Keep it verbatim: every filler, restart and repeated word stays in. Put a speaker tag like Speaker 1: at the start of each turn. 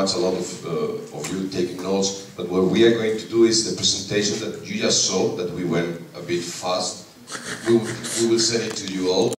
Speaker 1: a lot of, uh, of you taking notes, but what we are going to do is the presentation that you just saw, that we went a bit fast. We will, we will send it to you all.